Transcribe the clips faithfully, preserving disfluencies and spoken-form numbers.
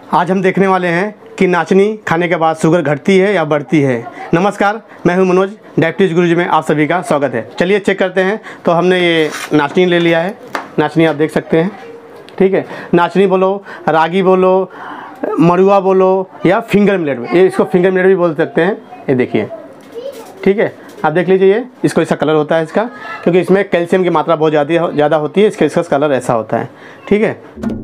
आज हम देखने वाले हैं कि नाचनी खाने के बाद शुगर घटती है या बढ़ती है। नमस्कार, मैं हूं मनोज, डायबिटीज गुरुजी में आप सभी का स्वागत है। चलिए चेक करते हैं। तो हमने ये नाचनी ले लिया है। नाचनी आप देख सकते हैं, ठीक है। नाचनी बोलो, रागी बोलो, मड़ुआ बोलो या फिंगर मिलेट, ये इसको फिंगर मिलेट भी बोल सकते हैं। ये देखिए, ठीक है, आप देख लीजिए। ये इसको ऐसा कलर होता है इसका, क्योंकि इसमें कैल्शियम की मात्रा बहुत ज़्यादा ज़्यादा होती है, इसका इसका कलर ऐसा होता है, ठीक है।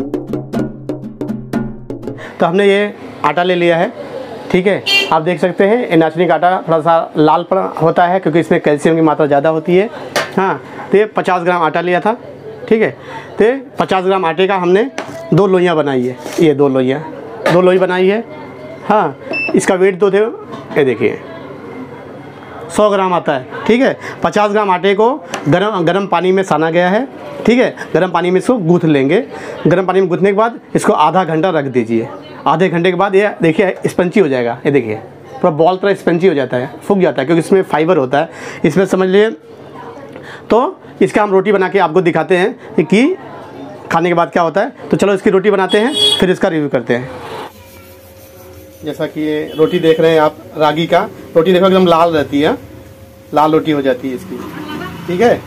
तो हमने ये आटा ले लिया है, ठीक है। आप देख सकते हैं ये नाचनी का आटा थोड़ा सा लाल पर होता है, क्योंकि इसमें कैल्शियम की मात्रा ज़्यादा होती है। हाँ, तो ये पचास ग्राम आटा लिया था, ठीक है। तो पचास ग्राम आटे का हमने दो लोइयाँ बनाई है। ये दो लोइयाँ दो लोई बनाई है। हाँ, इसका वेट तो थे, ये देखिए सौ ग्राम आता है, ठीक है। पचास ग्राम आटे को गरम गरम पानी में साना गया है, ठीक है। गरम पानी में इसको गूँथ लेंगे। गरम पानी में गूँथने के बाद इसको आधा घंटा रख दीजिए। आधे घंटे के बाद ये देखिए स्पंची हो जाएगा। ये देखिए पूरा बॉल तरह स्पंची हो जाता है, फूक जाता है, क्योंकि इसमें फाइबर होता है, इसमें समझ लिए। तो इसका हम रोटी बना के आपको दिखाते हैं कि खाने के बाद क्या होता है। तो चलो इसकी रोटी बनाते हैं, फिर इसका रिव्यू करते हैं। जैसा कि ये रोटी देख रहे हैं आप, रागी का रोटी देखो एकदम लाल रहती है, लाल रोटी हो जाती है इसकी, ठीक है।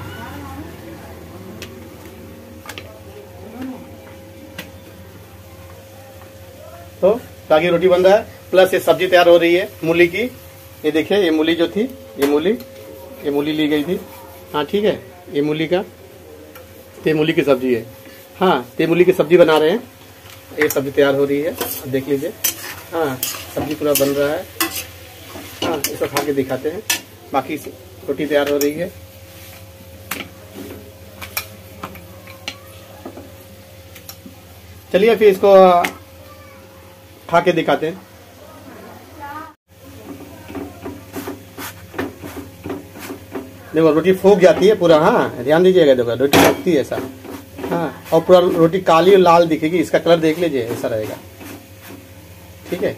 तो रागी रोटी बन रहा है, प्लस ये सब्जी तैयार हो रही है मूली की। ये देखिए, ये मूली जो थी, ये मूली ये मूली ली गई थी, हाँ ठीक है। ये मूली का, ये मूली की सब्जी है। हाँ, ये मूली की सब्जी बना रहे हैं। ये सब्जी तैयार हो रही है, देख लीजिए। हाँ, सब्जी पूरा बन रहा है। हाँ, इसको खा के दिखाते हैं। बाकी रोटी तैयार हो रही है। चलिए फिर इसको खा के दिखाते हैं। देखो रोटी फूक जाती है पूरा। हाँ, ध्यान दीजिएगा, देखो रोटी फूकती है ऐसा। हाँ, और पूरा रोटी काली और लाल दिखेगी। इसका कलर देख लीजिए, ऐसा रहेगा, ठीक है।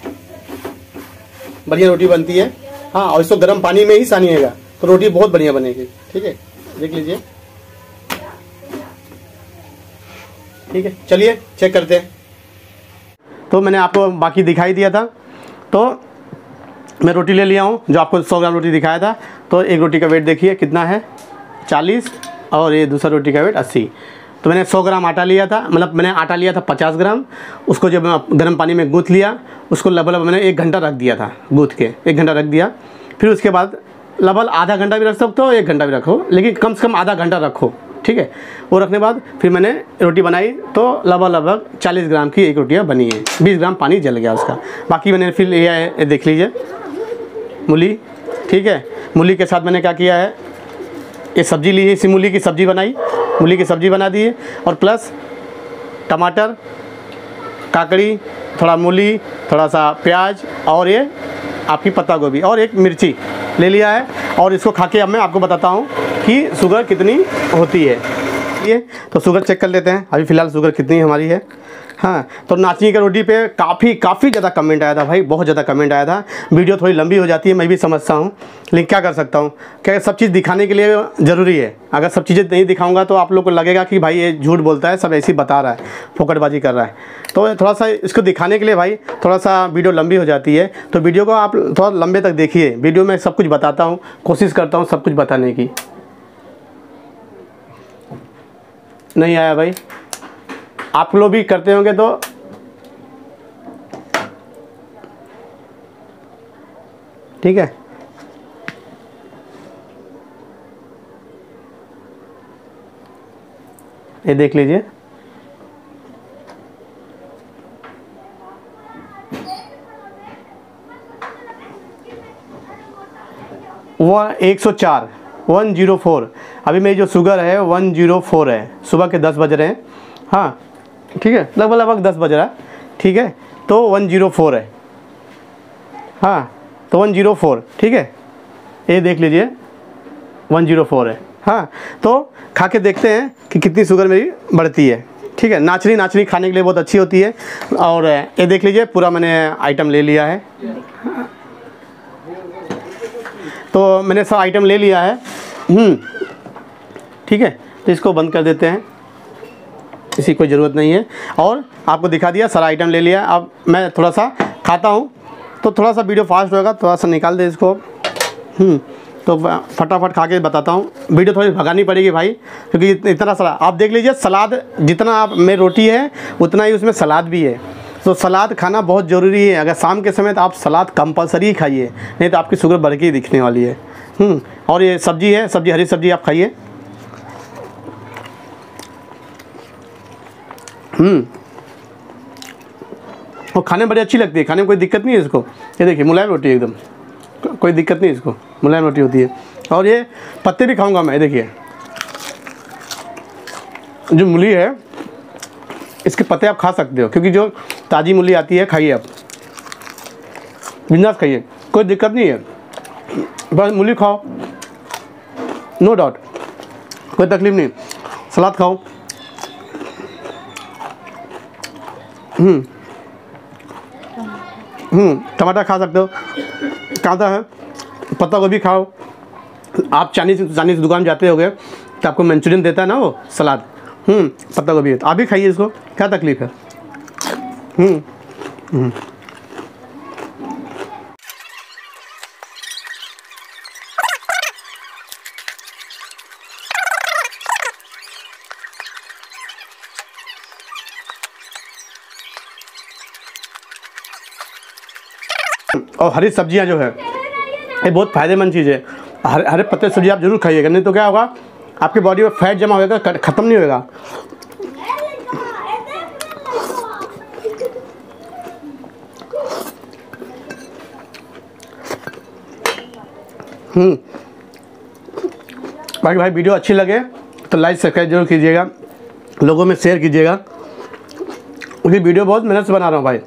बढ़िया रोटी बनती है। हाँ, और इसको गर्म पानी में ही सानिएगा तो रोटी बहुत बढ़िया बनेगी, ठीक है। देख लीजिए, ठीक है। चलिए चेक करते हैं। तो मैंने आपको बाकी दिखाई दिया था, तो मैं रोटी ले लिया हूँ जो आपको सौ ग्राम रोटी दिखाया था। तो एक रोटी का वेट देखिए कितना है, चालीस, और ये दूसरा रोटी का वेट अस्सी। तो मैंने सौ ग्राम आटा लिया था, मतलब मैंने आटा लिया था पचास ग्राम। उसको जब गर्म पानी में गूँथ लिया, उसको लगभग मैंने एक घंटा रख दिया था, गूँथ के एक घंटा रख दिया। फिर उसके बाद लगभग आधा घंटा भी रख सकते हो, एक घंटा भी रखो, लेकिन कम से कम आधा घंटा रखो, ठीक है। वो रखने के बाद फिर मैंने रोटी बनाई, तो लगभग लगभग चालीस ग्राम की एक रोटियाँ बनी है। बीस ग्राम पानी जल गया उसका। बाकी मैंने फिर लिया है, देख लीजिए, मूली, ठीक है। मूली के साथ मैंने क्या किया है, ये सब्जी ली है, इसी मूली की सब्जी बनाई, मूली की सब्जी बना दी है। और प्लस टमाटर, काकड़ी, थोड़ा मूली, थोड़ा सा प्याज, और ये आपकी पत्ता गोभी, और एक मिर्ची ले लिया है। और इसको खा के अब मैं आपको बताता हूँ कि शुगर कितनी होती है। ये तो शुगर चेक कर लेते हैं अभी फ़िलहाल शुगर कितनी हमारी है। हाँ, तो नाचनी की रोटी पे काफ़ी काफ़ी ज़्यादा कमेंट आया था भाई, बहुत ज़्यादा कमेंट आया था। वीडियो थोड़ी लंबी हो जाती है, मैं भी समझता हूँ, लेकिन क्या कर सकता हूँ, क्या सब चीज़ दिखाने के लिए ज़रूरी है। अगर सब चीज़ें नहीं दिखाऊंगा तो आप लोग को लगेगा कि भाई ये झूठ बोलता है, सब ऐसे ही बता रहा है, फोकटबाजी कर रहा है। तो थोड़ा सा इसको दिखाने के लिए भाई थोड़ा सा वीडियो लंबी हो जाती है। तो वीडियो को आप थोड़ा लंबे तक देखिए। वीडियो में सब कुछ बताता हूँ, कोशिश करता हूँ सब कुछ बताने की। नहीं आया भाई, आप लोग भी करते होंगे तो ठीक है। ये देख लीजिए, वह एक सौ चार, वन जीरो फोर। अभी मेरी जो शुगर है वन जीरो फोर है। सुबह के दस बज रहे हैं, हाँ ठीक है, लगभग लगभग दस बज रहा है, ठीक है। तो वन जीरो फोर है, हाँ, तो वन जीरो फोर, ठीक है। ये देख लीजिए वन जीरो फोर है। हाँ, तो खा के देखते हैं कि कितनी शुगर मेरी बढ़ती है, ठीक है। नाचनी नाचनी खाने के लिए बहुत अच्छी होती है। और ये देख लीजिए पूरा मैंने आइटम ले लिया है। तो मैंने सब आइटम ले लिया है, ठीक है। तो इसको बंद कर देते हैं। इसकी कोई ज़रूरत नहीं है। और आपको दिखा दिया, सारा आइटम ले लिया। अब मैं थोड़ा सा खाता हूँ तो थोड़ा सा वीडियो फास्ट होगा, थोड़ा सा निकाल दे इसको। तो फटाफट खा के बताता हूँ। वीडियो थोड़ी भगानी पड़ेगी भाई, क्योंकि इतना सारा आप देख लीजिए। सलाद जितना आप में रोटी है उतना ही उसमें सलाद भी है। तो सलाद खाना बहुत ज़रूरी है। अगर शाम के समय तो आप सलाद कंपलसरी खाइए, नहीं तो आपकी शुगर बढ़ के ही दिखने वाली है। हम्म और ये सब्ज़ी है, सब्ज़ी हरी सब्ज़ी आप खाइए। हम्म और खाने में बड़ी अच्छी लगती है, खाने में कोई दिक्कत नहीं है इसको। ये देखिए मुलायम रोटी है एकदम, कोई दिक्कत नहीं इसको, मुलायम रोटी होती है। और ये पत्ते भी खाऊंगा मैं। देखिए जो मूली है इसके पत्ते आप खा सकते हो, क्योंकि जो ताज़ी मूली आती है खाइए आप, बिंदास खाइए, कोई दिक्कत नहीं है। बस मूली खाओ, नो डाउट, कोई तकलीफ नहीं। सलाद खाओ। हम्म हम्म टमाटर खा सकते हो, कांदा है, पत्ता गोभी खाओ। आप चाइनीज चाइनीज दुकान जाते होगे तो आपको मंचूरियन देता है ना वो सलाद, हम्म पत्ता गोभी है, तो आप भी खाइए इसको, क्या तकलीफ है। हम्म हम्म और हरी सब्जियां जो है ये बहुत फ़ायदेमंद चीज़ है। हरे हरे पत्ते सब्जी आप जरूर खाइएगा, नहीं तो क्या होगा, आपकी बॉडी में फैट जमा होगा, ख़त्म नहीं होगा। हम्म बाकी भाई वीडियो अच्छी लगे तो लाइक सब्सक्राइब जरूर कीजिएगा, लोगों में शेयर कीजिएगा, क्योंकि वीडियो बहुत मेहनत से बना रहा हूँ भाई।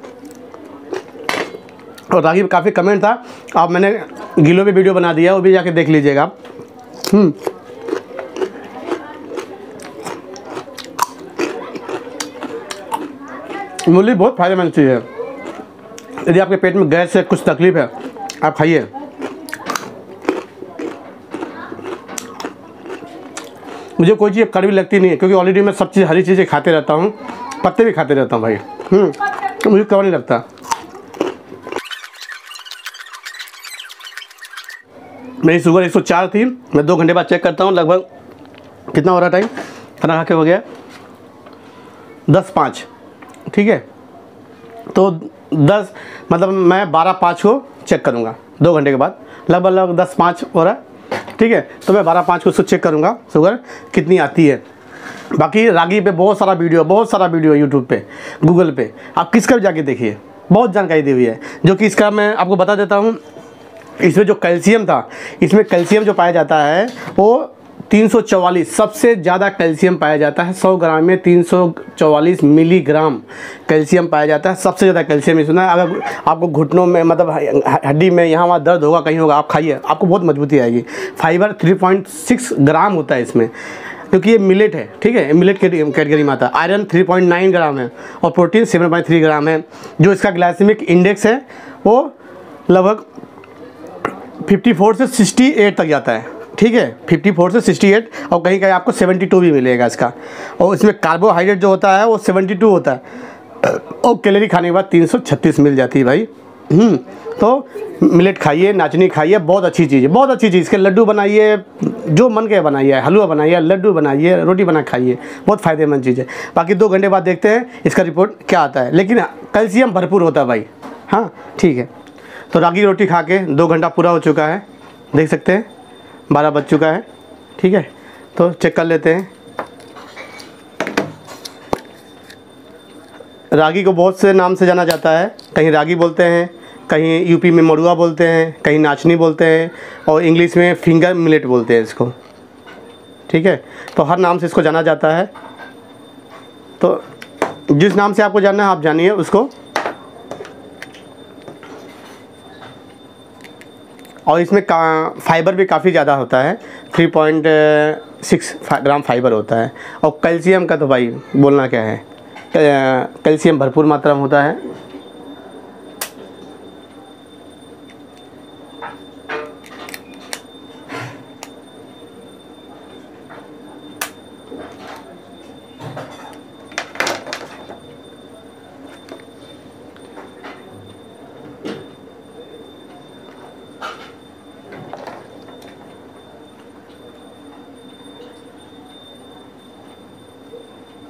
और रागी में काफ़ी कमेंट था, आप मैंने गिलो पे वीडियो बना दिया, वो भी जाके देख लीजिएगा आप। हम्म मूली बहुत फायदेमंद चीज़ है। यदि आपके पेट में गैस से कुछ तकलीफ है आप खाइए। मुझे कोई चीज़ कड़वी लगती नहीं है, क्योंकि ऑलरेडी मैं सब चीज़ हरी चीज़ें खाते रहता हूँ, पत्ते भी खाते रहता हूँ भाई। हम्म तो मुझे कड़वा नहीं लगता। मेरी शुगर एक सौ चार थी, मैं दो घंटे बाद चेक करता हूँ, लगभग कितना हो रहा टाइम, खाना खा के हो गया दस पाँच, ठीक है। तो दस मतलब मैं बारह पाँच को चेक करूँगा, दो घंटे के बाद लगभग लगभग दस पाँच हो रहा है, ठीक है। तो मैं बारह पाँच को उसको चेक करूँगा शुगर कितनी आती है। बाकी रागी पे बहुत सारा वीडियो बहुत सारा वीडियो है यूट्यूब पे, गूगल पे, आप किसका भी जाके देखिए, बहुत जानकारी दी हुई है। जो कि इसका मैं आपको बता देता हूँ, इसमें जो कैल्शियम था, इसमें कैल्शियम जो पाया जाता है वो तीन सौ चौवालीस, सबसे ज़्यादा कैल्शियम पाया जाता है। सौ ग्राम में तीन सौ चौवालीस मिलीग्राम कैल्शियम पाया जाता है, सबसे ज़्यादा कैल्शियम इसमें। अगर आपको घुटनों में मतलब हड्डी में यहाँ वहाँ दर्द होगा, कहीं होगा, आप खाइए, आपको बहुत मजबूती आएगी। फाइबर तीन पॉइंट छह ग्राम होता है इसमें, क्योंकि ये मिलेट है, ठीक है, मिलेट कैटेगरी में आता है। आयरन तीन पॉइंट नौ ग्राम है और प्रोटीन सात पॉइंट तीन ग्राम है। जो इसका ग्लाइसेमिक इंडेक्स है वो लगभग चौवन से अड़सठ तक जाता है, ठीक है, चौवन से अड़सठ, और कहीं कहीं आपको बहत्तर भी मिलेगा इसका। और इसमें कार्बोहाइड्रेट जो होता है वो बहत्तर होता है, और कैलोरी खाने के बाद तीन सौ छत्तीस मिल जाती है भाई। हम्म तो मिलेट खाइए, नाचनी खाइए, बहुत अच्छी चीज़ है, बहुत अच्छी चीज़। इसके लड्डू बनाइए, जो मन के बनाइए, हलवा बनाइए, लड्डू बनाइए, रोटी बना खाइए, बहुत फ़ायदेमंद चीज़ है। बाकी दो घंटे बाद देखते हैं इसका रिपोर्ट क्या आता है, लेकिन कैल्शियम भरपूर होता है भाई। हाँ ठीक है, तो रागी की रोटी खा के दो घंटा पूरा हो चुका है, देख सकते हैं बारह बज चुका है, ठीक है। तो चेक कर लेते हैं। रागी को बहुत से नाम से जाना जाता है, कहीं रागी बोलते हैं, कहीं यूपी में मड़ुआ बोलते हैं, कहीं नाचनी बोलते हैं, और इंग्लिश में फिंगर मिलेट बोलते हैं इसको, ठीक है। तो हर नाम से इसको जाना जाता है। तो जिस नाम से आपको जानना है आप जानिए उसको। और इसमें फाइबर भी काफ़ी ज़्यादा होता है, तीन पॉइंट छह ग्राम फाइबर होता है। और कैल्शियम का तो भाई बोलना क्या है, कैल्शियम भरपूर मात्रा में होता है।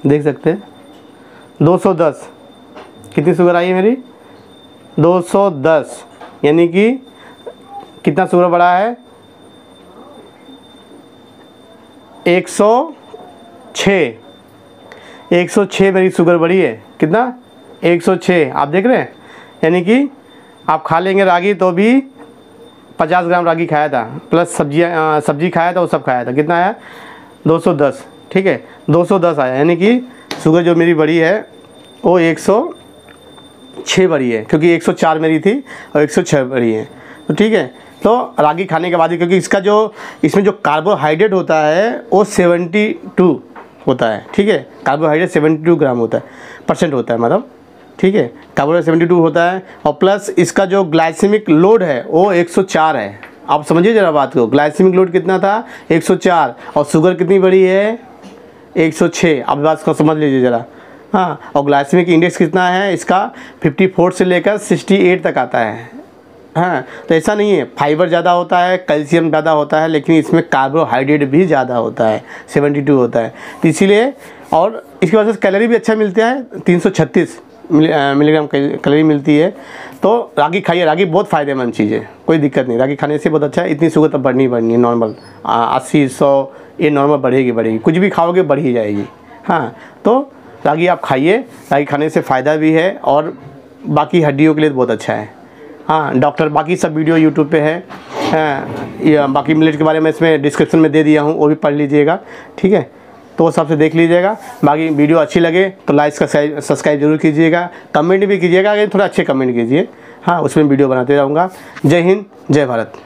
देख सकते हैं दो सौ दस। कितनी शुगर आई है मेरी? दो सौ दस। यानी कि कितना शुगर बढ़ा है? एक सौ छः। एक सौ छः मेरी शुगर बढ़ी है। कितना? एक सौ छः। आप देख रहे हैं, यानी कि आप खा लेंगे रागी तो भी पचास ग्राम रागी खाया था, प्लस सब्जियाँ सब्जी खाया था, वो सब खाया था। कितना आया? दो सौ दस। ठीक है, दो सौ दस आया। यानी कि शुगर जो मेरी बढ़ी है वो एक सौ छः बढ़ी है, क्योंकि एक सौ चार मेरी थी और एक सौ छः बढ़ी है। तो ठीक है, तो रागी खाने के बाद ही, क्योंकि इसका जो इसमें जो कार्बोहाइड्रेट होता है वो सेवेंटी टू होता है। ठीक है, कार्बोहाइड्रेट सेवेंटी टू ग्राम होता है, परसेंट होता है मतलब। ठीक है, कार्बोहाइड्रेट सेवेंटी टू होता है, और प्लस इसका जो ग्लाइसेमिक लोड है वो एक सौ चार है। आप समझिए ज़रा बात को, ग्लाइसेमिक लोड कितना था? एक सौ चार, और शुगर कितनी बढ़ी है? एक सौ छः। आप बात को समझ लीजिए ज़रा। हाँ, और ग्लाइसेमिक इंडेक्स कितना है इसका? चौवन से लेकर अड़सठ तक आता है। हाँ, तो ऐसा नहीं है, फाइबर ज़्यादा होता है, कैल्शियम ज़्यादा होता है, लेकिन इसमें कार्बोहाइड्रेट भी ज़्यादा होता है, बहत्तर होता है। तो इसीलिए, और इसकी वजह से कैलोरी भी अच्छा मिलता है, तीन सौ छत्तीस मिलीग्राम कैलोरी मिलती है। तो रागी खाइए, रागी बहुत फ़ायदेमंद चीज़ है, कोई दिक्कत नहीं, रागी खाने से बहुत अच्छा है। इतनी शुगर तो बढ़नी बढ़नी है, नॉर्मल अस्सी सौ ये नॉर्मल बढ़ेगी बढ़ेगी, कुछ भी खाओगे बढ़ ही जाएगी। हाँ, तो रागी आप खाइए, रागी खाने से फ़ायदा भी है और बाकी हड्डियों के लिए बहुत अच्छा है। हाँ, डॉक्टर बाकी सब वीडियो यूट्यूब पे है, या बाकी मिलेट के बारे में इसमें डिस्क्रिप्शन में दे दिया हूँ, वो भी पढ़ लीजिएगा। ठीक है, तो वो सबसे देख लीजिएगा। बाकी वीडियो अच्छी लगे तो लाइक सब्सक्राइब जरूर कीजिएगा, कमेंट भी कीजिएगा, अगर थोड़ा अच्छे कमेंट कीजिए। हाँ, उसमें वीडियो बनाते रहूँगा। जय हिंद, जय भारत।